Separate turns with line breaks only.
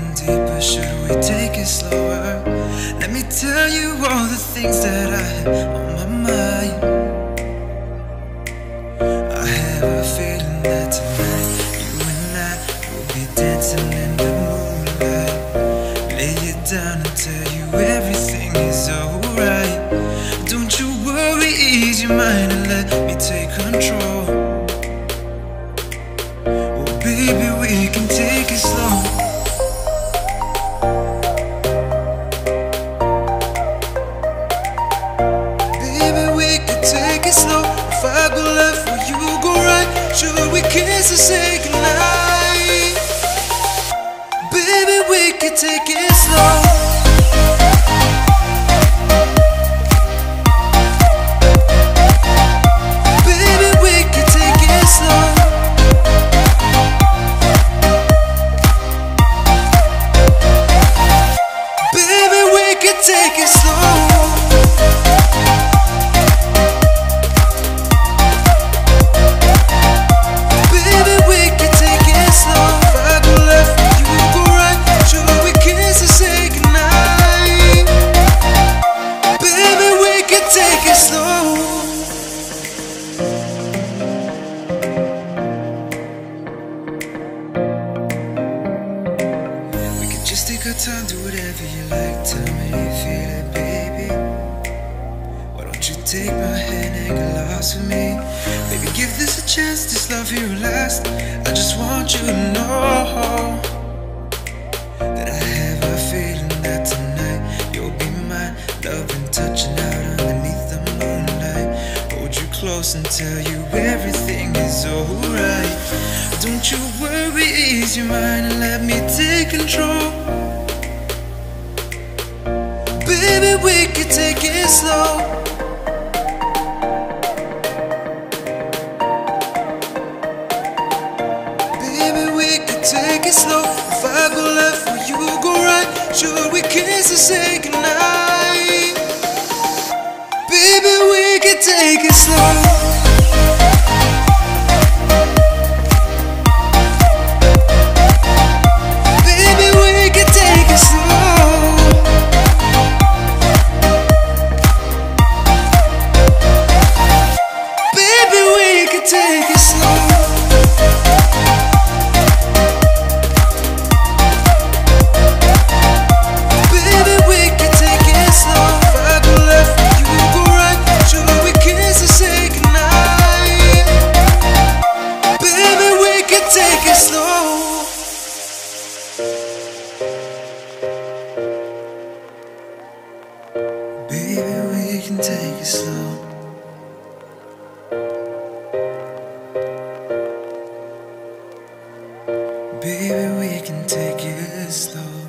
in deeper, should we take it slower? Let me tell you all the things that I have on my mind. I have a feeling that tonight you and I will be dancing in the moonlight. Lay it down and tell you everything is alright. Don't you worry, ease your mind and let me take control. Oh baby, we can take it slow. Baby, we can take it slow. If I go left or you go right, should we kiss and say goodnight? Baby, we can take it slow. Take it slow. Baby, we can take it slow. If I go left and you go right, should we kiss and say goodnight? Baby, we can take it slow. We could just take our time, do whatever you like. Tell me you feel it, baby. Why don't you take my hand and get lost with me? Baby, give this a chance, this love here will last. I just want you to know that I have a feeling that tonight you'll be mine. Loving, touching out underneath the moonlight. Hold you close and tell you everything is alright. Don't you worry, ease your mind and let me take control. Baby, we can take it slow. Baby, we can take it slow. If I go left or you go right, should we kiss and say goodnight? Baby, we can take it slow. Take it slow. Baby, we can take it slow. If I go left and you go right, should we kiss and say goodnight? Baby, we can take it slow. Baby, we can take it slow. Baby, we can take it slow.